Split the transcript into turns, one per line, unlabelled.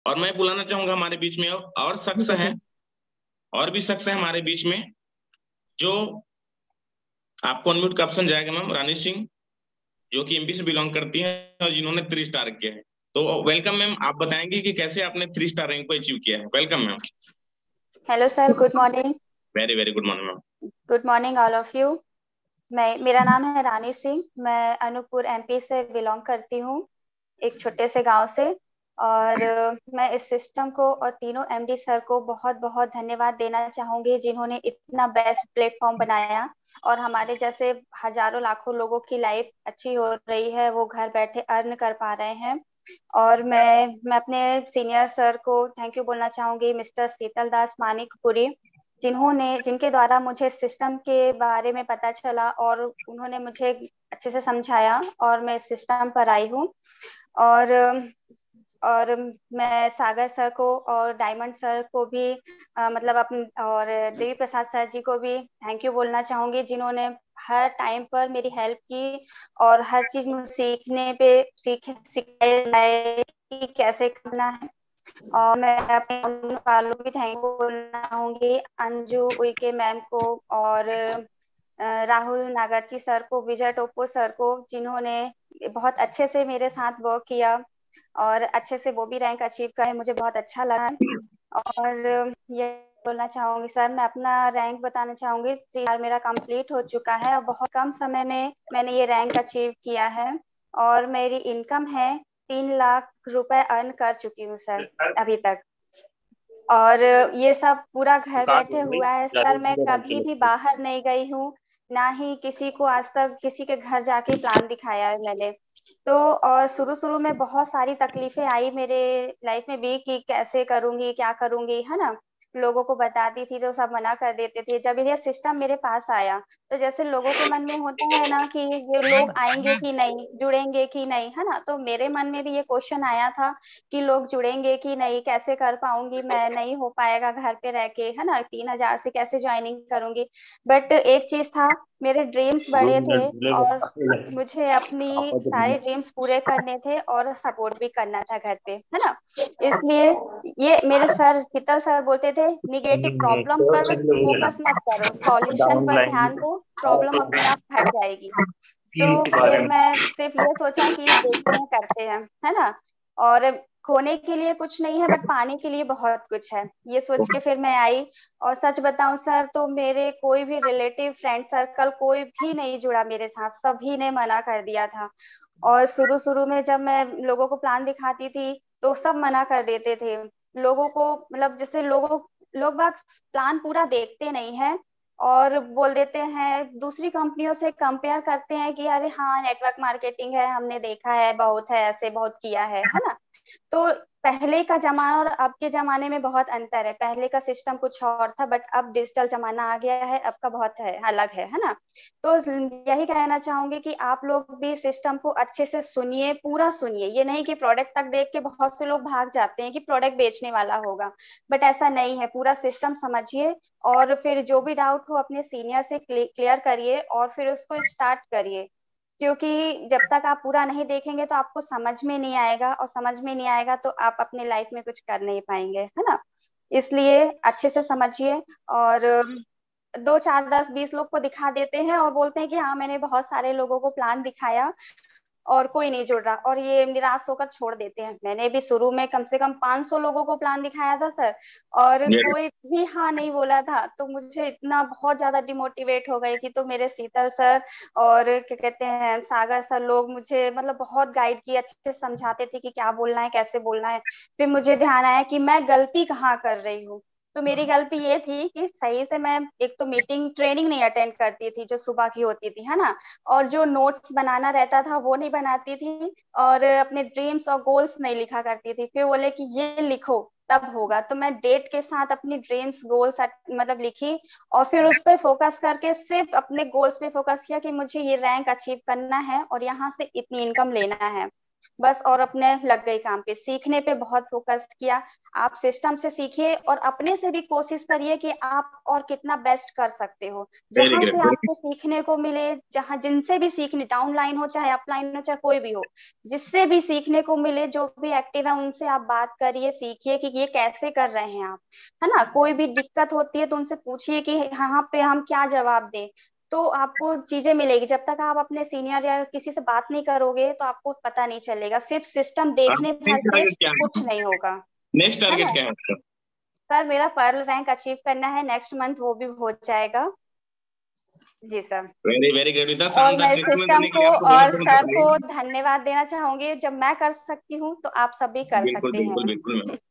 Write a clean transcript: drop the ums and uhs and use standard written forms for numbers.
और मैं बुलाना चाहूंगा हमारे बीच में और शख्स हैं, और भी शख्स हैं हमारे बीच में, जो आपको अनम्यूट का ऑप्शन जाएगा मैम, रानी सिंह, जो कि एमपी से बिलोंग करती हैं और जिन्होंने 3 स्टार किया है। तो वेलकम मैम, आप बताएंगे कि कैसे आपने 3 स्टार रैंक को अचीव किया है। Welcome ma'am.
Hello sir, good morning.
Very very good morning ma'am.
Good morning all of you. मेरा नाम है रानी सिंह। मैं अनूपपुर एमपी से बिलोंग करती हूँ, एक छोटे से गांव से। और मैं इस सिस्टम को और तीनों एमडी सर को बहुत बहुत धन्यवाद देना चाहूंगी, जिन्होंने इतना बेस्ट प्लेटफॉर्म बनाया और हमारे जैसे हजारों लाखों लोगों की लाइफ अच्छी हो रही है, वो घर बैठे अर्न कर पा रहे हैं। और मैं अपने सीनियर सर को थैंक यू बोलना चाहूंगी, मिस्टर शीतल दास मानिकपुरी, जिनके द्वारा मुझे सिस्टम के बारे में पता चला और उन्होंने मुझे अच्छे से समझाया और मैं इस सिस्टम पर आई हूँ। और और मैं सागर सर को और डायमंड सर को भी मतलब अपने और देवी प्रसाद सर जी को भी थैंक यू बोलना चाहूंगी, जिन्होंने हर टाइम पर मेरी हेल्प की और हर चीज मुझे सीखने पे सिखाए कि कैसे करना है। और मैं अपने उन वालों भी थैंक यू बोलना चाहूंगी, अंजू उइके मैम को और राहुल नागर्जी सर को, विजय टोप्पो सर को, जिन्होंने बहुत अच्छे से मेरे साथ वर्क किया और अच्छे से वो भी रैंक अचीव करे, मुझे बहुत अच्छा लगा। और ये बोलना चाहूंगी सर, मैं अपना रैंक बताना चाहूंगी, 3 साल मेरा कंप्लीट हो चुका है और बहुत कम समय में मैंने ये रैंक अचीव किया है। और मेरी इनकम है 3 लाख रुपए अर्न कर चुकी हूँ सर अभी तक। और ये सब पूरा घर बैठे हुआ है सर, मैं कभी भी बाहर नहीं गई हूँ, ना ही किसी को आज तक किसी के घर जाके प्लान दिखाया है मैंने। तो और शुरू शुरू में बहुत सारी तकलीफें आई मेरे लाइफ में भी कि कैसे करूंगी क्या करूंगी, है ना। लोगों को बताती थी तो सब मना कर देते थे। जब ये सिस्टम मेरे पास आया तो जैसे लोगों के मन में होता है ना कि ये लोग आएंगे कि नहीं, जुड़ेंगे कि नहीं, है ना, तो मेरे मन में भी ये क्वेश्चन आया था कि लोग जुड़ेंगे कि नहीं, कैसे कर पाऊंगी मैं, नहीं हो पाएगा घर पे रह के, है ना, 3 हजार से कैसे ज्वाइनिंग करूंगी। बट एक चीज था, मेरे ड्रीम्स बड़े थे और मुझे अपनी सारे ड्रीम्स पूरे करने थे और सपोर्ट भी करना था घर पे, है ना। इसलिए ये मेरे सर शीतल सर बोलते थे, निगेटिव प्रॉब्लम पर फोकस मत करो, सॉल्यूशन पर ध्यान दो, प्रॉब्लम अपने आप हट जाएगी। तो फिर मैं सिर्फ ये सोचा कि देखते हैं करते हैं, है ना। और खोने के लिए कुछ नहीं है बट पाने के लिए बहुत कुछ है, ये सोच के फिर मैं आई। और सच बताऊं सर तो मेरे कोई भी रिलेटिव फ्रेंड सर्कल कोई भी नहीं जुड़ा मेरे साथ, सभी ने मना कर दिया था। और शुरू शुरू में जब मैं लोगों को प्लान दिखाती थी तो सब मना कर देते थे। लोगों को मतलब जैसे लोग बाग प्लान पूरा देखते नहीं है और बोल देते हैं, दूसरी कंपनियों से कंपेयर करते हैं कि अरे हाँ नेटवर्क मार्केटिंग है, हमने देखा है, बहुत है, ऐसे बहुत किया है ना। तो पहले का जमाना और अब के जमाने में बहुत अंतर है, पहले का सिस्टम कुछ और था बट अब डिजिटल जमाना आ गया है, अब का बहुत है अलग है ना। तो यही कहना चाहूंगी कि आप लोग भी सिस्टम को अच्छे से सुनिए, पूरा सुनिए, ये नहीं कि प्रोडक्ट तक देख के बहुत से लोग भाग जाते हैं कि प्रोडक्ट बेचने वाला होगा, बट ऐसा नहीं है, पूरा सिस्टम समझिए और फिर जो भी डाउट हो अपने सीनियर से क्लियर करिए और फिर उसको स्टार्ट करिए। क्योंकि जब तक आप पूरा नहीं देखेंगे तो आपको समझ में नहीं आएगा और समझ में नहीं आएगा तो आप अपने लाइफ में कुछ कर नहीं पाएंगे, है ना। इसलिए अच्छे से समझिए। और 2 4 10 20 लोग को दिखा देते हैं और बोलते हैं कि हाँ मैंने बहुत सारे लोगों को प्लान दिखाया और कोई नहीं जुड़ रहा, और ये निराश होकर छोड़ देते हैं। मैंने भी शुरू में कम से कम 500 लोगों को प्लान दिखाया था सर, और कोई भी हाँ नहीं बोला था, तो मुझे इतना बहुत ज्यादा डिमोटिवेट हो गई थी। तो मेरे शीतल सर और क्या कहते हैं सागर सर, लोग मुझे मतलब बहुत गाइड किए, अच्छे से समझाते थे कि क्या बोलना है कैसे बोलना है। फिर मुझे ध्यान आया कि मैं गलती कहाँ कर रही हूँ। तो मेरी गलती ये थी कि सही से मैं एक तो मीटिंग ट्रेनिंग नहीं अटेंड करती थी जो सुबह की होती थी, है ना, और जो नोट्स बनाना रहता था वो नहीं बनाती थी, और अपने ड्रीम्स और गोल्स नहीं लिखा करती थी। फिर बोले कि ये लिखो तब होगा, तो मैं डेट के साथ अपनी ड्रीम्स गोल्स मतलब लिखी और फिर उस पर फोकस करके सिर्फ अपने गोल्स पे फोकस किया कि मुझे ये रैंक अचीव करना है और यहाँ से इतनी इनकम लेना है। बस और अपने लग गई काम पे, सीखने पे बहुत फोकस किया। आप सिस्टम से सीखिए और अपने से भी कोशिश करिए कि आप और कितना बेस्ट कर सकते हो।
वेरी
जहां
ग्रेट,
से
वेरी
आपको सीखने को मिले, जहां जिनसे भी सीखने, डाउनलाइन हो चाहे अपलाइन हो चाहे कोई भी हो, जिससे भी सीखने को मिले, जो भी एक्टिव है उनसे आप बात करिए, सीखिए कि ये कैसे कर रहे हैं आप, है ना। कोई भी दिक्कत होती है तो उनसे पूछिए कि यहाँ पे हम क्या जवाब दें। तो आपको चीजें मिलेगी। जब तक आप अपने सीनियर या किसी से बात नहीं करोगे तो आपको पता नहीं चलेगा। सिर्फ सिस्टम देखने भर
नेक्स्ट
से
टारगेट क्या है?
कुछ नहीं होगा,
नेक्स्ट
है
टारगेट
ना।
क्या है आपका?
सर मेरा पर्ल रैंक अचीव करना है नेक्स्ट मंथ, वो भी हो जाएगा। जी सर।
वेरी वेरी गुड, इतना
और
शानदार
मैं
ट्रीटमेंट
सिस्टम
देने के
को
लिए आपको बहुत
और
बहुत
सर को
बधाई।
धन्यवाद देना चाहूंगी। जब मैं कर सकती हूँ तो आप सब भी कर
बिल्कुल
सकते
बिल्कुल
हैं।
बिल्कुल मैम।